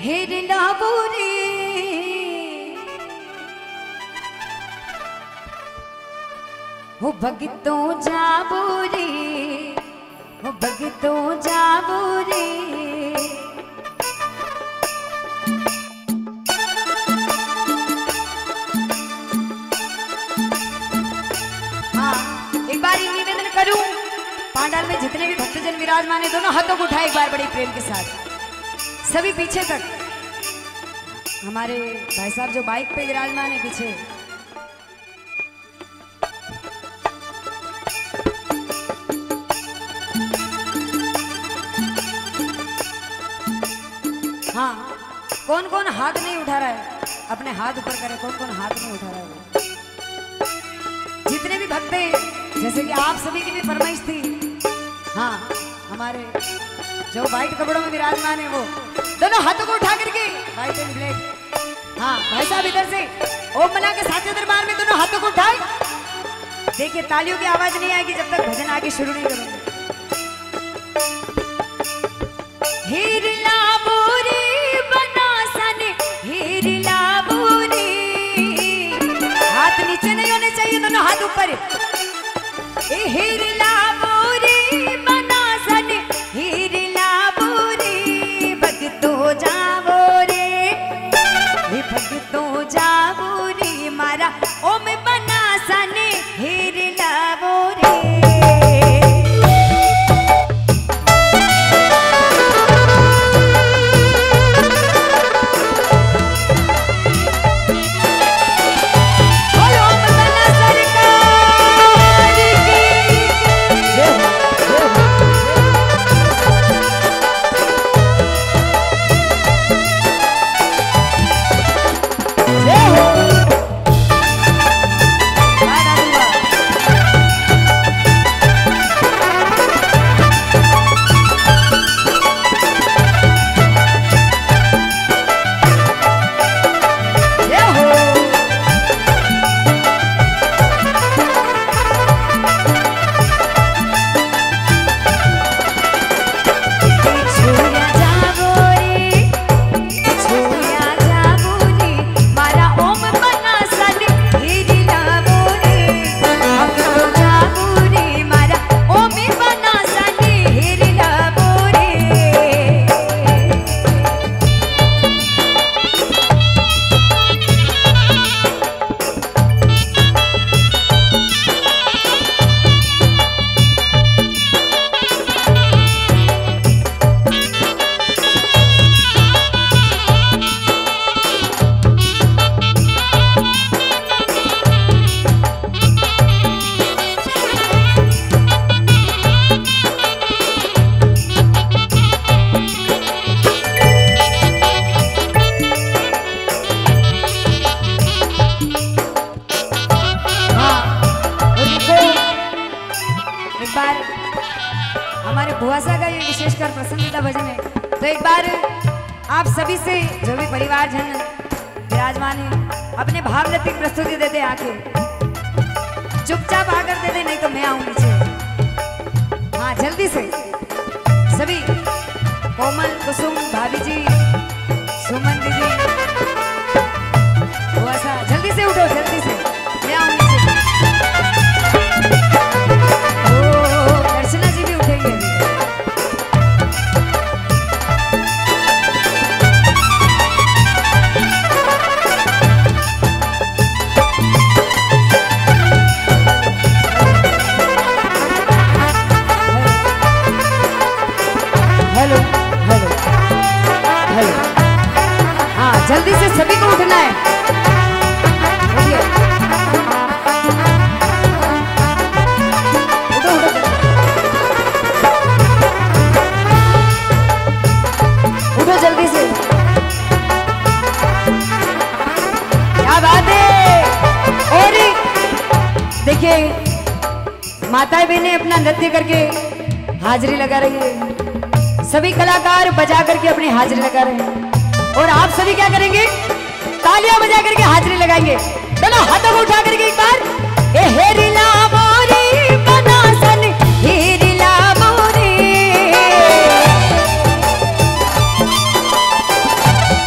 हेरला बोरे हो भगतों जाबो रे, हो भगतों जाबो रे। हाँ, एक बार ये निवेदन करूं, पांडाल में जितने भी भक्तजन विराजमान है दोनों हाथों को उठाए एक बार बड़े प्रेम के साथ, सभी पीछे तक। हमारे भाई साहब जो बाइक पे विराजमान है पीछे, हाँ, कौन कौन हाथ नहीं उठा रहा है अपने हाथ ऊपर करे, कौन कौन हाथ नहीं उठा रहा है वो। जितने भी भक्त हैं, जैसे कि आप सभी की भी फरमाइश थी, हाँ हमारे जो व्हाइट कपड़ों में विराजमान है वो दोनों हाथों को उठा करके, व्हाइट एंड ब्लैक। हाँ भाई साहब इधर से ओम मना के साथे दरबार में दोनों हाथों को उठाए। देखिए तालियों की आवाज नहीं आएगी जब तक भजन आगे शुरू नहीं करूंगे। हिरला बोरे बनासन हिरला बोरे, हाथ नीचे नहीं होने चाहिए, दोनों हाथ ऊपर। हिरला बोरे बनासन हिरला बोरे, भगतों जाबो रे, भगतों जाबो रे, मारा ओम बनासन हिरला बोरे। हमारे भुआसा का ये विशेषकर पसंदीदा भजन है, तो एक बार आप सभी से जो भी परिवार जन विराजमान है अपने भावगतिक प्रस्तुति दे दे, आके चुपचाप आकर दे दे, नहीं तो मैं आऊं नीचे। हाँ जल्दी से सभी, कोमल कुसुम भाभी जी, सुमन दीदी, भुआसा जल्दी से उठो, जल्दी से मैं आऊं नीचे। दर्शना जी भी उठेंगे। हेलो हेलो हेलो, हाँ जल्दी से सभी को उठना है। उठो जल्दी से, क्या बात है। और देखिए माताएं बहनें अपना नृत्य करके हाजिरी लगा रही है, सभी कलाकार बजा करके अपनी हाजिरी लगा रहे हैं, और आप सभी क्या करेंगे, तालियां बजा करके हाजिरी लगाएंगे। दोनों हाथों को उठा करके एक बार, ए हेरिला मोरी बनासन हेरिला मोरी,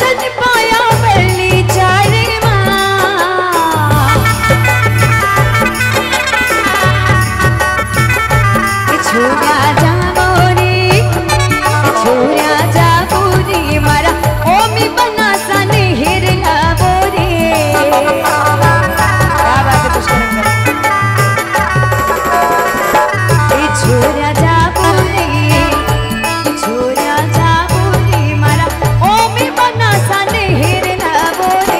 दर्शन पाया बल्ली चारे छोड़ा जाबो रे छोड़ा जाबो रे मारा ओमी बना सने हिर लाबो रे। क्या बात है पुष्कर छोड़ा जाबो रे छोड़ा जाबो रे मारा ओमी बना सने हिर लाबो रे।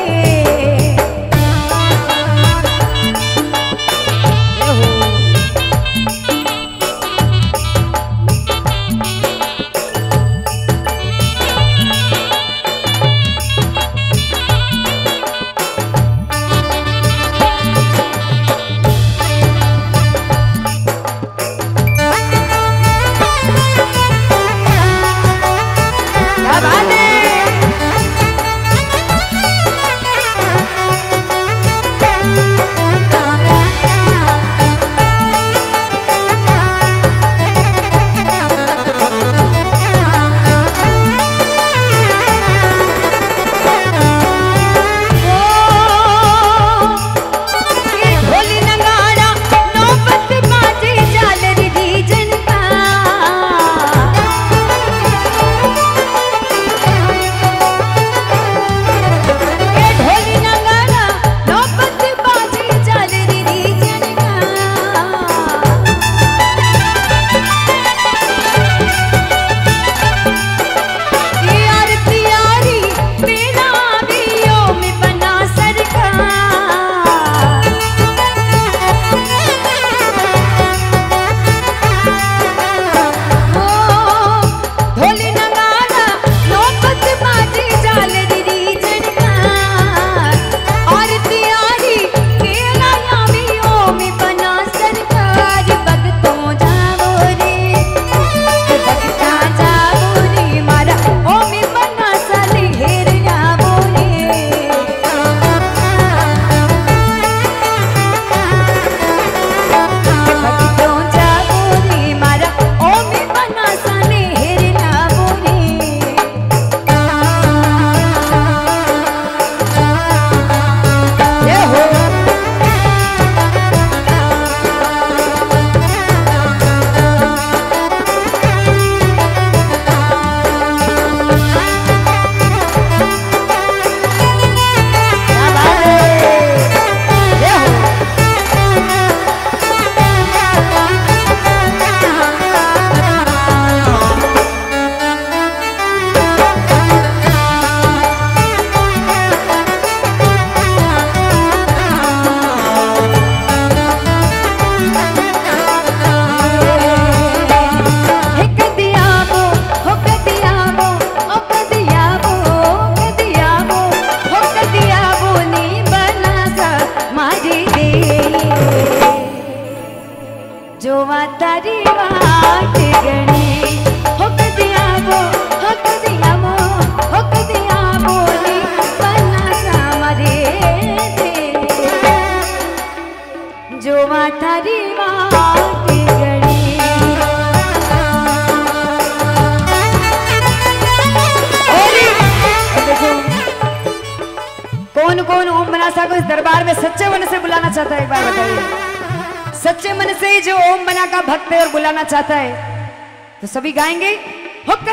कौन कौन ओम मनासा को इस दरबार में सच्चे मन से बुलाना चाहता है, एक बार बताइए। सच्चे मन से जो ओम मना का भक्त है और बुलाना चाहता है तो सभी गाएंगे हुक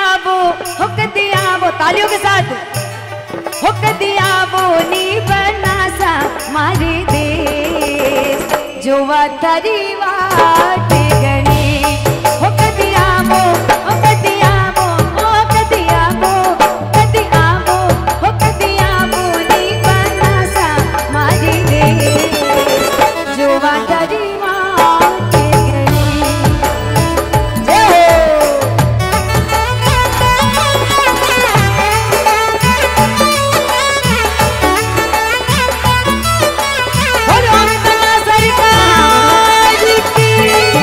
दिया वो तालियों के साथ। हुक दिया वो नी बनासा मारे देश जो वातरी वाट गणी। हुक दिया वो हुक दिया वो हुक दिया वो हुक दिया वो हुक दिया वो नी बनासा मारे देश जो वातरी वाट गणी। बोलो अमित सरकार की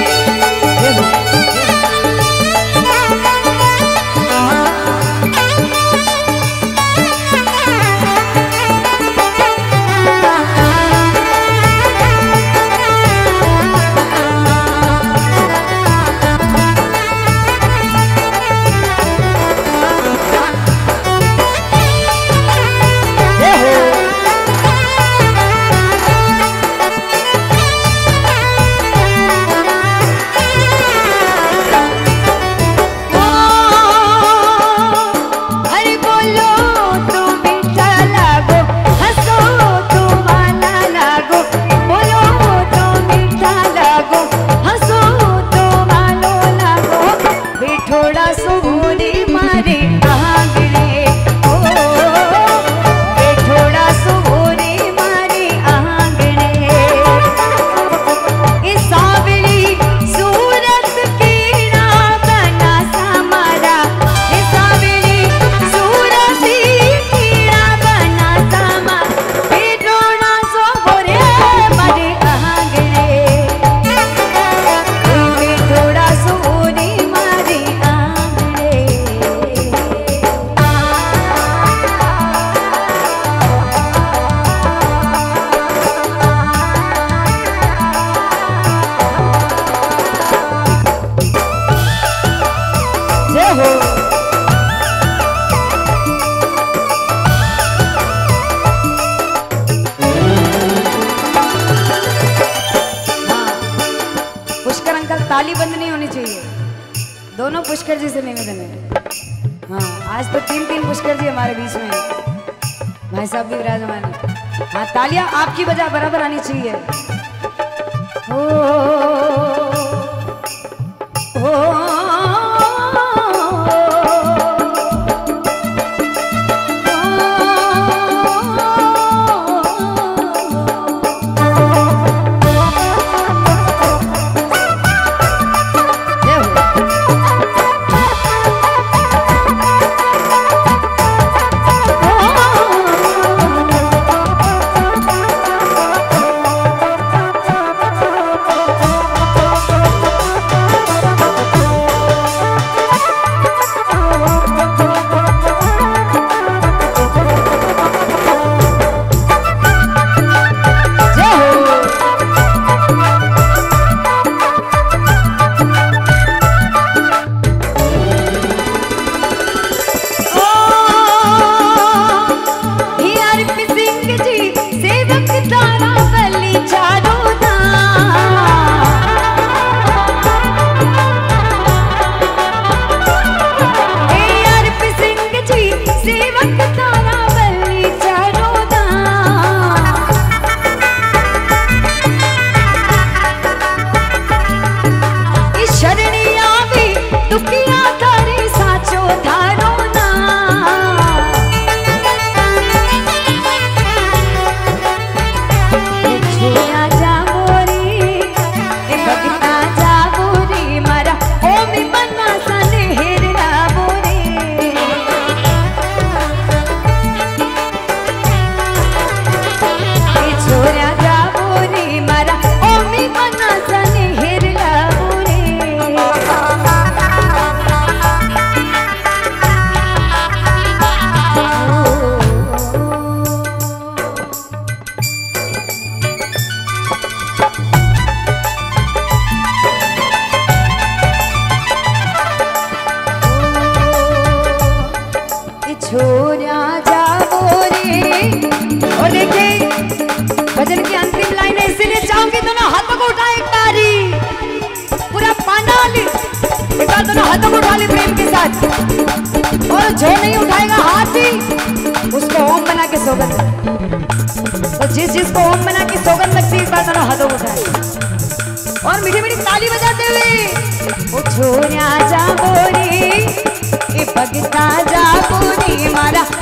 ताली बंद नहीं होनी चाहिए। दोनों पुष्कर जी से निवेदन है। हाँ, आज तो 3-3 पुष्कर जी हमारे बीच में हैं। भाई साहब भी विराजमान है। हाँ, तालियां आपकी बजा बराबर आनी चाहिए। भजन की अंतिम लाइन है, इसीलिए चाहूंगी दोनों हाथों को उठाए एक तारी पूरा पांडाल एक बार दोनों हाथों को उठा ले प्रेम के साथ। और जो नहीं उठाएगा हाथ ही उसको ओम बना के सौगंध, तो जिसको ओम बना के सौगंध लगती है एक बार दोनों हाथों को उठाए और मीठी मीठी ताली बजाते हुए ओ छोरिया जागो रे ए भगता जागो रे मारा